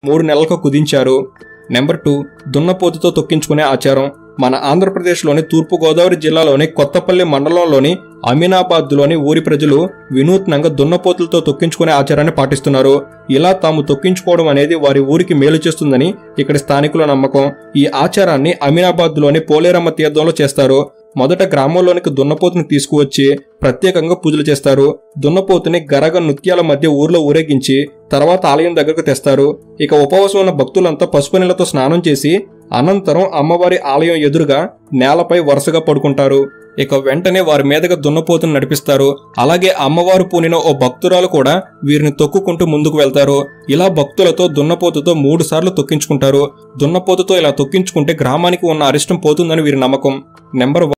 3 నెలలకు కుదించారు. నెంబర్ 2 దున్నపోతుతో తొక్కించుకునే ఆచారం. మన ఆంధ్రప్రదేశ్లోని తూర్పుగోదావరి జిల్లాలోని కొత్తపల్లి మండలంలోని అమీనాబాద్లోని ఊరి ప్రజలు వినూత్నంగా దున్నపోతులతో తొక్కించుకునే ఆచారాన్ని పాటిస్తున్నారు. ఇలా తాము తొక్కించుకోవడం అనేది వారి ఊరికి మేలు చేస్తుందని ఇక్కడి స్థానికుల నమ్మకం. ఈ ఆచారాన్ని అమీనాబాద్లోని పోలేరమ్మ తీర్థంలో చేస్తారు. మొదట గ్రామంలోనికి దున్నపోతుని తీసుకువచ్చి ప్రత్యేకంగా పూజలు చేస్తారు. దున్నపోతుని గరగ నృత్యాల మధ్య ఊర్లో ఊరేగించి తర్వాత ఆలయం దగ్గరకు తెస్తారు. ఇక ఉపవాసం ఉన్న భక్తులంతా పసుపు నీళ్లతో స్నానం చేసి అనంతరం అమ్మవారి ఆలయం ఎదురుగా నేలపై వరుసగా పడుకుంటారు. ఇక వెంటనే వారి మీదగా దున్నపోతుని నడిపిస్తారు. అలాగే అమ్మవారు పూనిన ఓ భక్తురాలు కూడా వీరిని తొక్కుకుంటూ ముందుకు వెళ్తారు. ఇలా భక్తులతో దున్నపోతుతో 3 సార్లు తొక్కించుకుంటారు. దున్నపోతుతో ఇలా తొక్కించుకుంటే గ్రామానికి ఉన్న అరిష్టం పోతుందని వీరి నమ్మకం. నెంబర్